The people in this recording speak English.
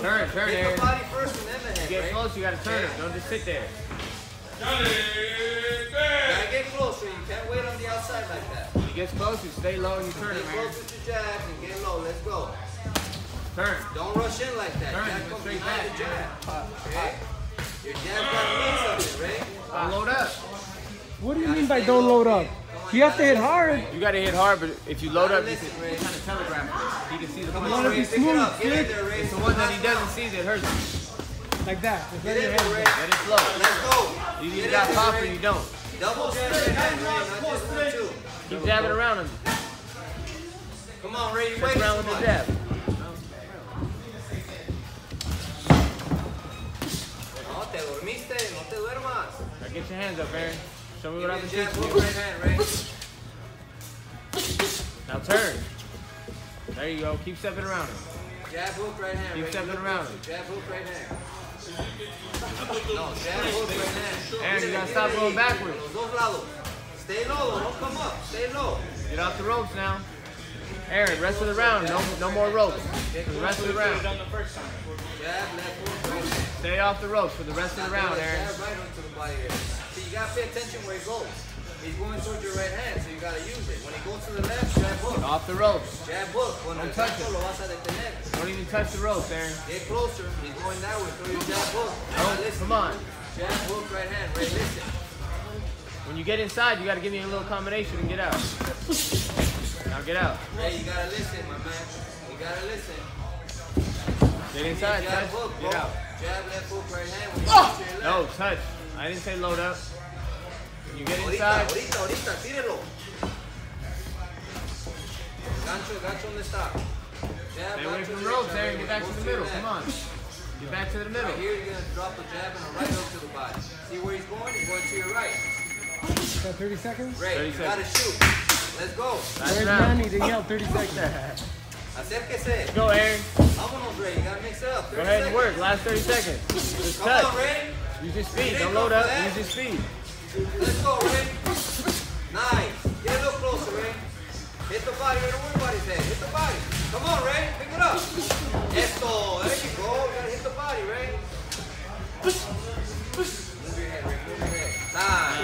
Turn, Hit Aaron. the body first and then the head, You get right? close, you gotta turn him. Don't just sit there. You gotta get closer. You can't wait on the outside like that. When he gets close, you stay low and you turn him, Get Aaron. close with your jab and get low. Let's go. Turn. Don't rush in like that. Turn, Jab go comes straight behind back. the jab. Okay? Your jab gotta mean something, right? Don't load up. What do you mean by don't load up? You have to hit hard. You gotta hit hard, but if you load up, you can kind of telegraph it. He can see the Come punch. on, wanna be Ray, pick it smooth, up. Get in kid. there, Ray. It's the one that he doesn't see that hurts him. Like that. Just Get let in your there, Ray. hands Let it flow. Let's go. You Get either in got there, pop or Ray. you don't. Double jab right hand, Ray, not just one, two. Keep jabbing around him. Come on, Ray, you Touch waiting around too with the much. jab. No, te dormiste, no te duermas. Now get your hands up, Aaron. Show me Give what me I've a been jab teaching hook you. right hand, Ray. Now turn. There you go. Keep stepping around him. Jab hook right hand, Keep Ray. stepping Look around. closer. Jab hook right hand. No, jab hook right hand. Aaron, you gotta stop going backwards. Los dos lados. Stay low, don't come up. Stay low. Get off the ropes now. Aaron, rest of the round. No more ropes. For the rest of the round. Jab, left hook, right hand. Stay off the ropes for the rest of the round, Aaron. Jab right onto the body area. See, you gotta pay attention where he goes. He's going towards your right hand, so you gotta use it. When he goes to the left, jab hook. Off the ropes. Jab hook. Cuando Don't el touch gancho it. lo vas a detener. Don't even touch the ropes, Aaron. Get closer. He's going that way. Throw your jab hook. No, Now listen. come on. Jab hook, right hand. Ray, listen. When you get inside, you gotta give me a little combination and get out. Now get out. Ray, you gotta listen, my man. You gotta listen. Get inside, Jab touch. hook, bro. Get out. Jab, left hook, right hand. When you go to your left. No, touch. I didn't say load up. When you get Ahorita, inside, ahorita, tírelo. Gancho, ¿dónde está? Jab, stay away gancho, from the derecha, ropes, Ray. Aaron. Get back to Go the your middle. left. Come on. Get back to the middle. Right here, you're gonna drop a jab and a right hook to the body. See where he's going? He's going to your right. You got 30 seconds? Ray, 30 you gotta shoot. Let's go. Last Where's round. Manny to yell 30 seconds? Acérquese. Go, Aaron. Vámonos, Ray. You gotta mix it up. Go ahead and work. Last 30 seconds. Just Come on, touch. Ray. Use your speed. Don't load up. Use your speed. Let's go, Ray. Nice. Get a little closer, Ray. Hit the body. Don't worry about his head. Hit the body. Come on, Ray. Pick it up. Esto. There you go. You gotta hit the body, Ray. Move your head, Ray. Move your head. Nice.